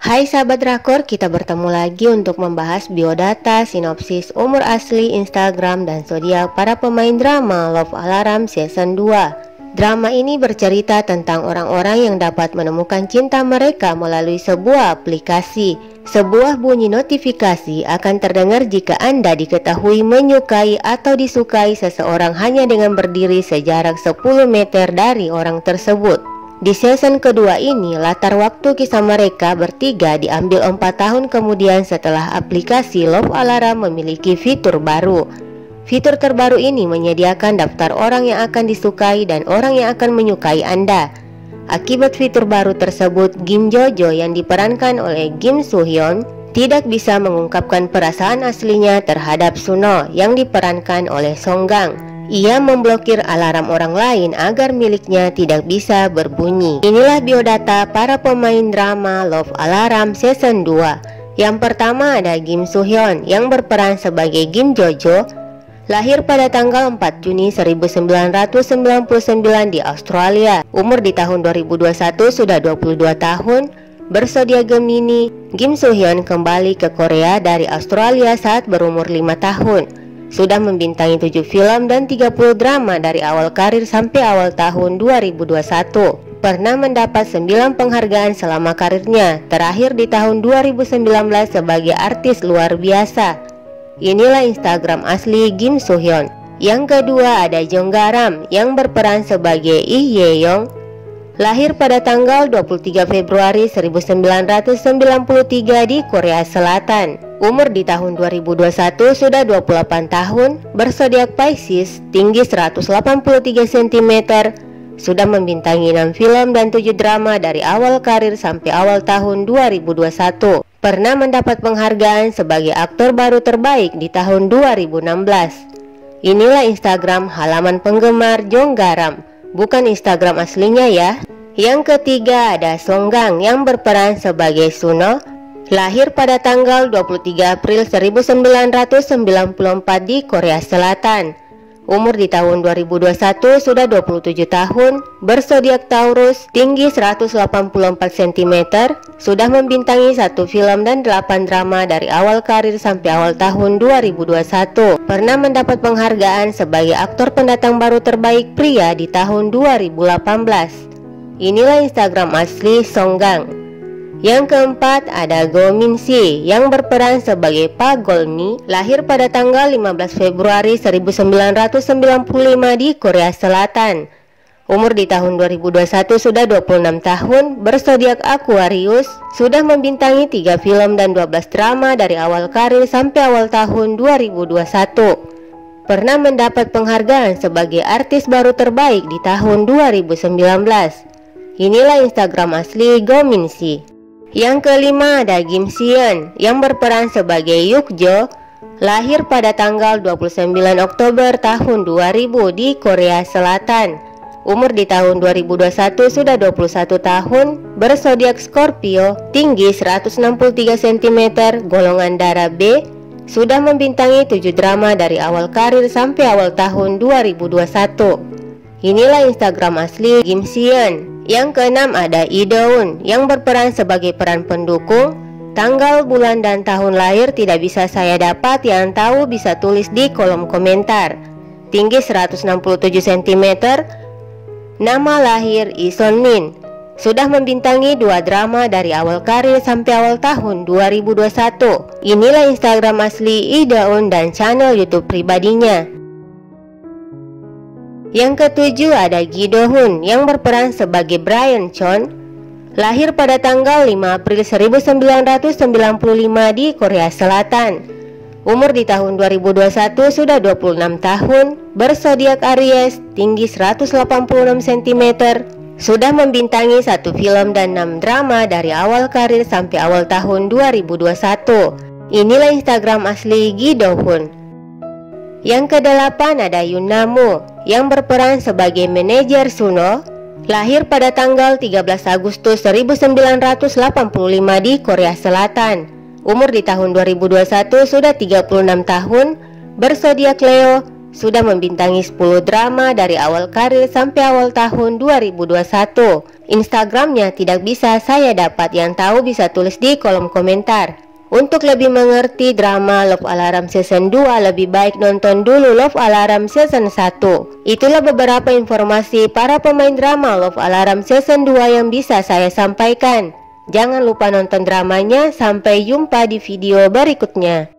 Hai sahabat drakor, kita bertemu lagi untuk membahas biodata, sinopsis, umur asli, Instagram, dan zodiak para pemain drama Love Alarm Season 2. Drama ini bercerita tentang orang-orang yang dapat menemukan cinta mereka melalui sebuah aplikasi. Sebuah bunyi notifikasi akan terdengar jika Anda diketahui menyukai atau disukai seseorang hanya dengan berdiri sejarak 10 meter dari orang tersebut. Di season kedua ini, latar waktu kisah mereka bertiga diambil 4 tahun kemudian setelah aplikasi Love Alarm memiliki fitur baru. Fitur terbaru ini menyediakan daftar orang yang akan disukai dan orang yang akan menyukai Anda. Akibat fitur baru tersebut, Kim Jojo yang diperankan oleh Kim Soo Hyun tidak bisa mengungkapkan perasaan aslinya terhadap Suno yang diperankan oleh Song Gang. Ia memblokir alarm orang lain agar miliknya tidak bisa berbunyi. Inilah biodata para pemain drama Love Alarm Season 2. Yang pertama ada Kim Soo Hyun yang berperan sebagai Kim Jojo. Lahir pada tanggal 4 Juni 1999 di Australia. Umur di tahun 2021 sudah 22 tahun. Berzodiak Gemini, Kim Soo Hyun kembali ke Korea dari Australia saat berumur 5 tahun. Sudah membintangi 7 film dan 30 drama dari awal karir sampai awal tahun 2021. Pernah mendapat 9 penghargaan selama karirnya, terakhir di tahun 2019 sebagai artis luar biasa. Inilah Instagram asli Kim Soo Hyun. Yang kedua ada Jong Garam yang berperan sebagai Lee Ye Young. Lahir pada tanggal 23 Februari 1993 di Korea Selatan. Umur di tahun 2021 sudah 28 tahun, berzodiak Pisces, tinggi 183 cm, sudah membintangi 6 film dan 7 drama dari awal karir sampai awal tahun 2021. Pernah mendapat penghargaan sebagai aktor baru terbaik di tahun 2016. Inilah Instagram halaman penggemar Jong Garam, bukan Instagram aslinya ya. Yang ketiga ada Song Gang yang berperan sebagai Suno. Lahir pada tanggal 23 April 1994 di Korea Selatan. Umur di tahun 2021 sudah 27 tahun, berzodiak Taurus, tinggi 184 cm, sudah membintangi 1 film dan 8 drama dari awal karir sampai awal tahun 2021. Pernah mendapat penghargaan sebagai aktor pendatang baru terbaik pria di tahun 2018. Inilah Instagram asli Song Gang. Yang keempat ada Go Min Si yang berperan sebagai Pak Golmi. Lahir pada tanggal 15 Februari 1995 di Korea Selatan. Umur di tahun 2021 sudah 26 tahun, berzodiak Aquarius, sudah membintangi 3 film dan 12 drama dari awal karir sampai awal tahun 2021. Pernah mendapat penghargaan sebagai artis baru terbaik di tahun 2019. Inilah Instagram asli Go Min Si. Yang kelima ada Kim Seon yang berperan sebagai Yuk Jo. Lahir pada tanggal 29 Oktober tahun 2000 di Korea Selatan. Umur di tahun 2021 sudah 21 tahun, berzodiak Scorpio, tinggi 163 cm, golongan darah B, sudah membintangi 7 drama dari awal karir sampai awal tahun 2021. Inilah Instagram asli Kim Seon. Yang keenam ada Lee Do-eun yang berperan sebagai peran pendukung. Tanggal, bulan, dan tahun lahir tidak bisa saya dapat, yang tahu bisa tulis di kolom komentar. Tinggi 167 cm. Nama lahir Lee Son Min. Sudah membintangi 2 drama dari awal karir sampai awal tahun 2021. Inilah Instagram asli Lee Do-eun dan channel YouTube pribadinya. Yang ketujuh ada Gi Do-hun yang berperan sebagai Brian Chon. Lahir pada tanggal 5 April 1995 di Korea Selatan. Umur di tahun 2021 sudah 26 tahun, berzodiak Aries, tinggi 186 cm, sudah membintangi 1 film dan 6 drama dari awal karir sampai awal tahun 2021. Inilah Instagram asli Gi Do-hun. Yang kedelapan ada Yoon Na-moo yang berperan sebagai manajer Suno. Lahir pada tanggal 13 Agustus 1985 di Korea Selatan. Umur di tahun 2021 sudah 36 tahun, berzodiak Leo, Sudah membintangi 10 drama dari awal karir sampai awal tahun 2021. Instagramnya tidak bisa saya dapat, yang tahu bisa tulis di kolom komentar. Untuk lebih mengerti drama Love Alarm Season 2, lebih baik nonton dulu Love Alarm Season 1. Itulah beberapa informasi para pemain drama Love Alarm Season 2 yang bisa saya sampaikan. Jangan lupa nonton dramanya. Sampai jumpa di video berikutnya.